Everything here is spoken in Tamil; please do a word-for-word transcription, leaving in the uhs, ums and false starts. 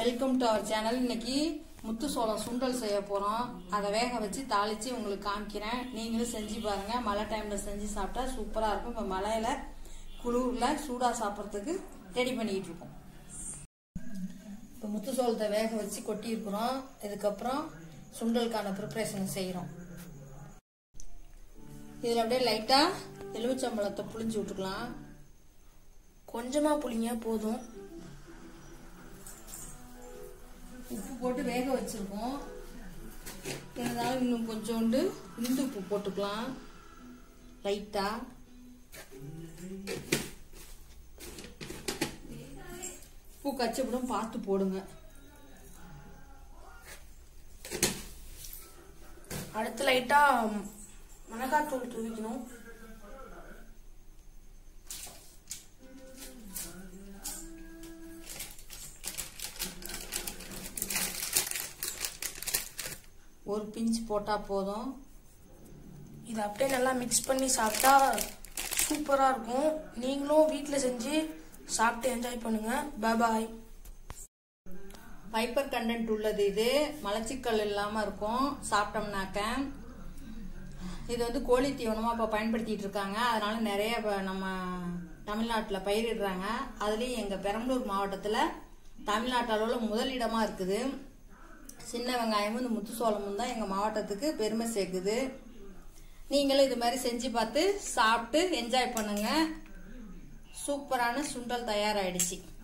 Welcome to our channel. இன்னைக்கு முத்து சோளம் சுண்டல் செய்ய போறோம். அதை வேக வச்சு தாளிச்சு உங்களுக்கு காமிக்கிறேன். நீங்களும் செஞ்சு பாருங்க. மழை டைம்ல செஞ்சு சாப்பிட்டா சூப்பரா இருக்கும். இப்ப மழையில குளிர்ல சூடா சாப்பிட்றதுக்கு ரெடி பண்ணிட்டு இருக்கோம். இப்போ முத்து சோளத்தை வேக வச்சு கொட்டி இருக்கிறோம். இதுக்கப்புறம் சுண்டலுக்கான ப்ரிப்பரேஷன் செய்யறோம். இதுல அப்படியே லைட்டா எலுமிச்சம்பழத்தை புளிஞ்சு விட்டுக்கலாம். கொஞ்சமா புளிங்க போதும். உப்பு போட்டு வேக வச்சிருக்கோம். இருந்தாலும் இன்னும் கொஞ்சோண்டு இந்து உப்பு போட்டுக்கலாம் லைட்டா. உப்பு கச்சப்படும் பார்த்து போடுங்க. அடுத்து லைட்டா மிளகாத்தூள் தூவிக்கணும். ஒரு பிஞ்ச் போட்டா போதும். இதை அப்படியே நல்லா மிக்ஸ் பண்ணி சாப்பிட்டா சூப்பரா இருக்கும். நீங்களும் வீட்டில் செஞ்சு சாப்பிட்டு என்ஜாய் பண்ணுங்க. பாய் பாய். ஃபைபர் கண்டென்ட் உள்ளது. இது மலச்சிக்கல் இல்லாம இருக்கும் சாப்பிட்டோம்னாக்க. இது வந்து கோழி தீவனமா இப்ப பயன்படுத்திட்டு இருக்காங்க. அதனால நிறைய நம்ம தமிழ்நாட்டில் பயிரிடுறாங்க. அதுலயும் எங்க பெரம்பலூர் மாவட்டத்துல தமிழ்நாட்டு அளவுல முதலிடமா இருக்குது. சின்ன வெங்காயமும் இந்த முத்து சோளமும் தான் எங்க மாவட்டத்துக்கு பெருமை சேர்க்குது. நீங்களும் இது மாதிரி செஞ்சு பார்த்து சாப்பிட்டு என்ஜாய் பண்ணுங்க. சூப்பரான சுண்டல் தயாராயிடுச்சு.